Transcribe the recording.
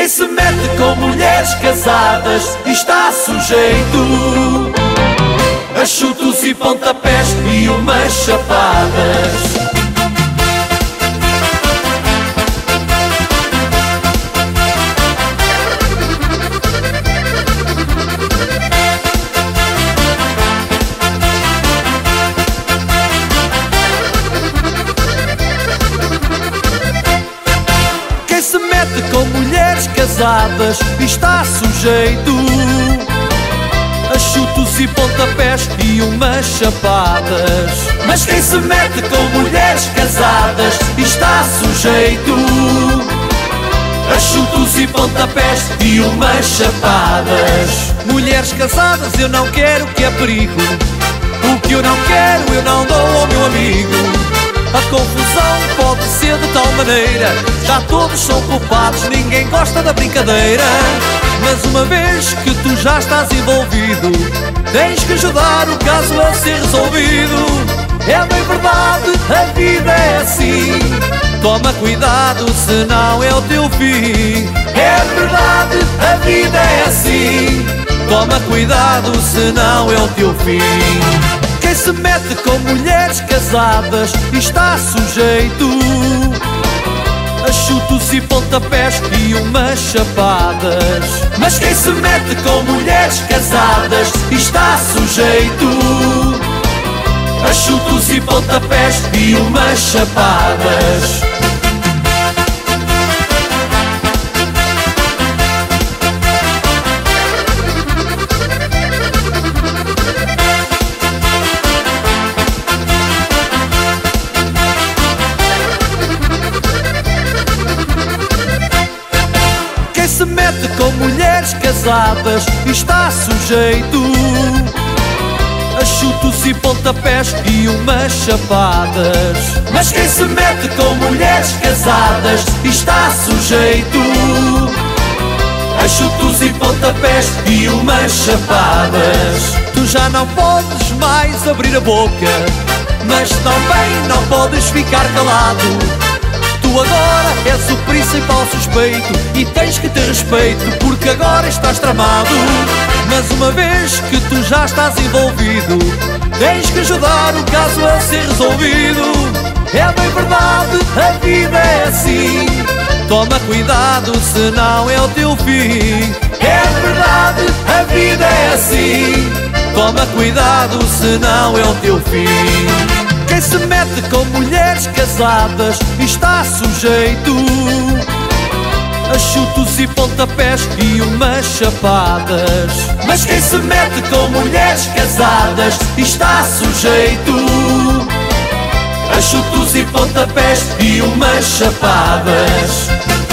Quem se mete com mulheres casadas está sujeito a chutos e pontapés e umas chapadas. Quem se mete com mulheres casadas está sujeito a chutos e pontapés e umas chapadas. Mas quem se mete com mulheres casadas está sujeito a chutos e pontapés e umas chapadas. Mulheres casadas eu não quero, que é perigo. O que eu não quero eu não dou ao meu amigo. A confusão pode ser de tal maneira, já todos são culpados, ninguém gosta da brincadeira. Mas uma vez que tu já estás envolvido, tens que ajudar o caso a ser resolvido. É bem verdade, a vida é assim, toma cuidado senão é o teu fim. É verdade, a vida é assim, toma cuidado senão é o teu fim. Quem se mete com mulheres casadas está sujeito a chutos e pontapés e umas chapadas. Mas quem se mete com mulheres casadas está sujeito a chutos e pontapés e umas chapadas. Quem se mete com mulheres casadas está sujeito a chutos e pontapés e umas chapadas. Mas quem se mete com mulheres casadas está sujeito a chutos e pontapés e umas chapadas. Tu já não podes mais abrir a boca, mas também não podes ficar calado. Tu agora és o principal suspeito e tens que ter respeito, porque agora estás tramado. Mas uma vez que tu já estás envolvido, tens que ajudar o caso a ser resolvido. É bem verdade, a vida é assim, toma cuidado senão é o teu fim. É verdade, a vida é assim, toma cuidado senão é o teu fim. Quem se mete com mulheres casadas está sujeito a chutos e pontapés e umas chapadas. Mas quem se mete com mulheres casadas está sujeito a chutos e pontapés e umas chapadas.